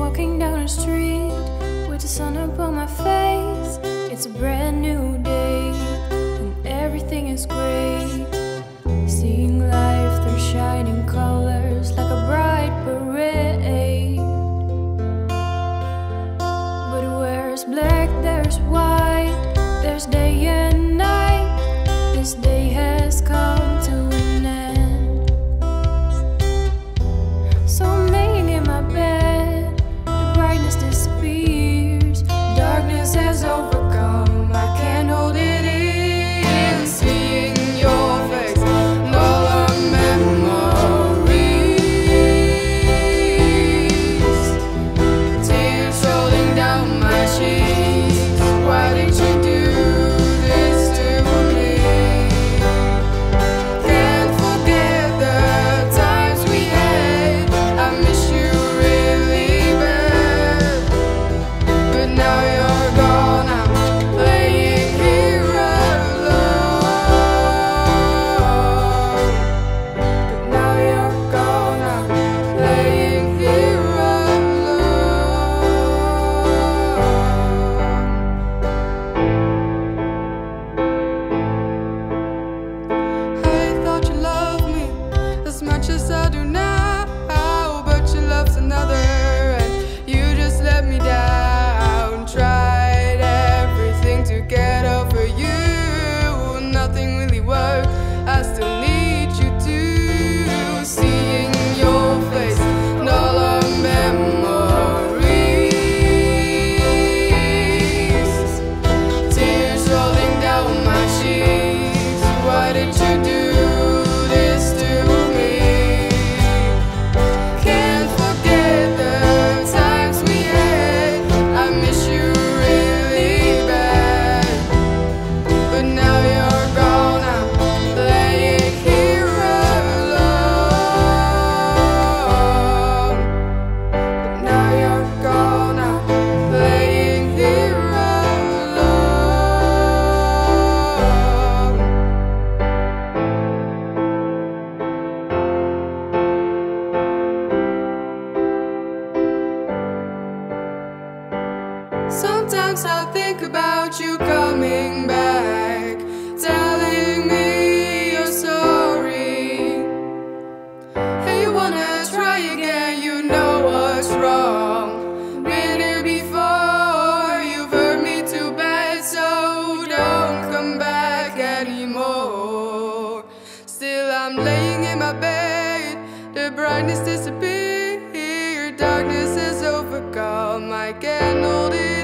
walking down the street with the sun upon my face. It's a brand new day and everything is great. Seeing life through shining colors like a bright parade. But where's black, there's white, there's day and night. This day has come to an end. So I'm laying in my bed, the brightness disappears, darkness has overcome, I can't hold it in. Seeing your face and all our memories, tears rolling down my cheeks. Why did you do this to me? Can't forget the times we had, I miss you really bad. But now you're gone, I'm laying here alone. But now you're gone, I'm laying here alone. I thought you loved me as much as I do now, but your love's another and you just let me down. Tried everything to get over you, nothing really worked, I still need you to. Seeing your face and all our memories, tears rolling down my cheeks. Why did you do this to me? Can't forget the times we had, I miss you really bad. But now you're gone, I'm laying here alone. But now you're gone, I'm laying here alone. Sometimes I think about you coming back, telling me you're sorry. Hey, you wanna try again, you know what's wrong. Been here before, you've hurt me too bad, so don't come back anymore. Still I'm laying in my bed, the brightness disappeared, darkness has overcome, I can't hold it